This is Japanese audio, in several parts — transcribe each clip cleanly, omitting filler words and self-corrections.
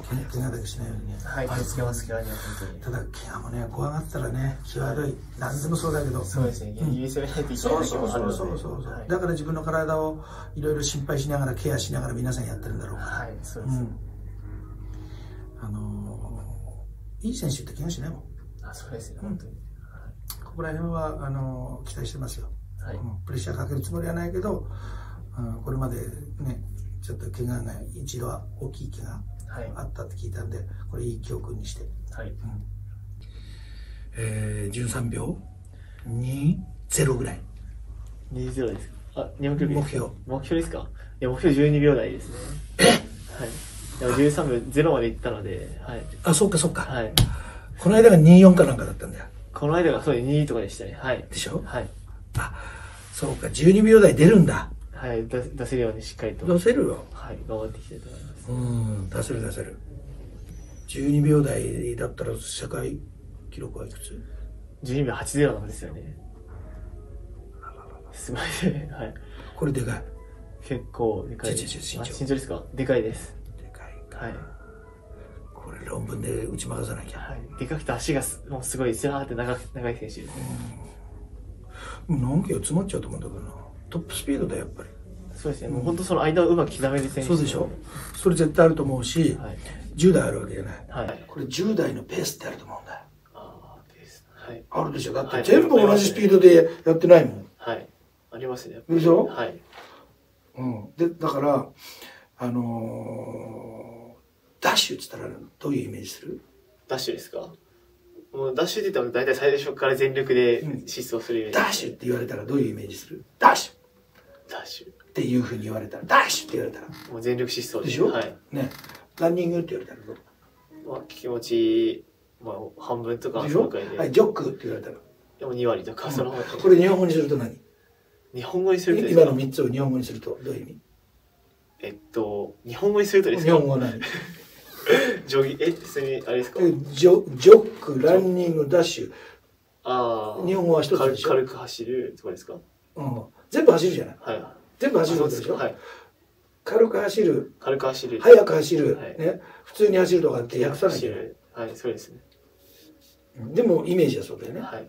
怪我だけしないようにね。 はい、気をつけます、怪我には本当に。 ただ、怪我もね、怖がったらね、際どい。何でもそうだけど。 そうですね、ギリギリ攻めないといけない時もあるので。 そう。だから自分の体をいろいろ心配しながら、ケアしながら皆さんやってるんだろうから。 はい、そうです。 いい選手って怪我しないもん。 あ、そうですね、本当に。 ここら辺は、期待してますよ。プレッシャーかけるつもりはないけど、これまでね、ちょっと怪我が一度は大きい怪我あったって聞いたんで、これいい教訓にして。13秒20ぐらい。 20ですか。あ、日本記録目標。 目標ですか。いや、目標12秒台ですね。はい。でも13秒0までいったので、はい。 あ、そっか。 はい。 この間が24かなんかだったんだよ。 この間がそうで2とかでしたね。はい。 でしょ。 はい。 あ、そうか、12秒台出るんだ。 はい、出せるようにしっかりと。 出せるよ。 はい、頑張っていきたいと思います。 出せる。12秒台だったら世界記録はいくつ？ 12秒80なんですよね。すごいですね。はい。 これでかい。 結構でかい。身長ですか？でかいです。 でかい。 はい。 これ論文で打ち回さなきゃ。 はい。でかくて足がもうすごいスラーって長い選手ですね。 何キロ詰まっちゃうと思うんだけどな。トップスピードだやっぱり。 そうですね。もう本当その間をうまく刻める選手。 そうでしょ。それ絶対あると思うし、10代あるわけじゃない。はい。これ10代のペースってあると思うんだよ。 ああ、ペース。はい。 あるでしょ。だって全部同じスピードでやってないもん。 はい。ありますね。 でしょ。 はい。 で、だから、ダッシュって言ったらどういうイメージする？ ダッシュですか？もうダッシュって言ったら大体最初から全力で疾走するイメージ。 ダッシュって言われたらどういうイメージする？ダッシュっていうふうに言われたら、ダッシュって言われたらもう全力疾走でしょ。 はい。 ね、ランニングって言われたらどう？ まあ気持ち、まあ半分とかでしょ。はい、ジョックって言われたらでも2割とかその。 これ日本語にすると何？ 日本語にすると今の3つを日本語にするとどういう意味？ 日本語にするとですか？ 日本語何？ ジョギ、普通にあれですか？ ジョック、ランニング、ダッシュ。 ああ。 日本語は一つでしょ。 軽く走るとかですか？ 全部走るじゃない。 はい。 全部走るでしょ。はい。軽く走る。速く走る。ね。普通に走るとかって訳さないといけない。 はい、そうですね。 でもイメージはそうだよね。 はい。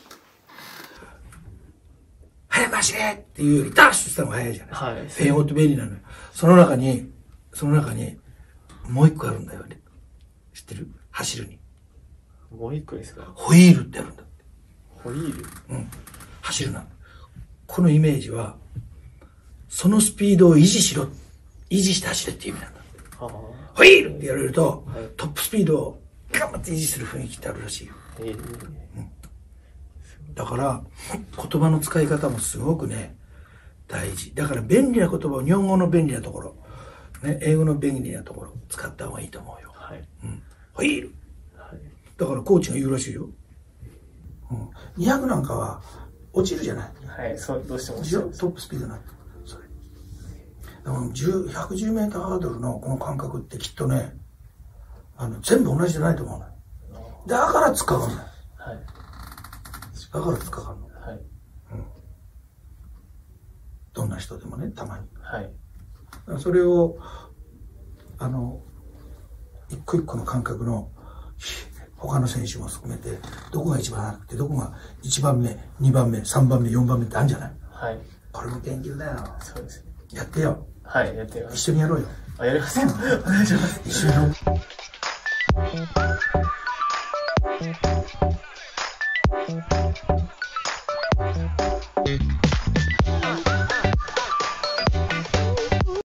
早く走れっていうよりダッシュした方が早いじゃない。 はい。 英語って便利なのよ。その中にもう一個あるんだよね。知ってる？走るに。 もう一個ですか？ ホイールってあるんだって。 ホイール？ 走るな。このイメージは、そのスピードを維持して走れっていう意味なんだって。ホイールって言われると、トップスピードを頑張って維持する雰囲気ってあるらしいよ。だから、言葉の使い方もすごくね、大事。だから便利な言葉を日本語の便利なところ、ね、英語の便利なところ使った方がいいと思うよ。はい。ホイール。だからコーチが言うらしいよ。200なんかは落ちるじゃない。 はい、そう、どうしても。 トップスピードになってる。それ。だから110メーターハードルのこの感覚ってきっとね、全部同じじゃないと思うのよ。だから突っかかんない。はい。だから突っかかんの。はい。どんな人でもね、たまに。はい。それを、一個一個の感覚の、他の選手も含めて、どこが一番速くて、どこが1番目、2番目、3番目、4番目ってあるんじゃない？はい。これも研究だよ。そうですね。やってよ。はい、やってよ。一緒にやろうよ。あ、やりますよ。お願いします。一緒にやろう。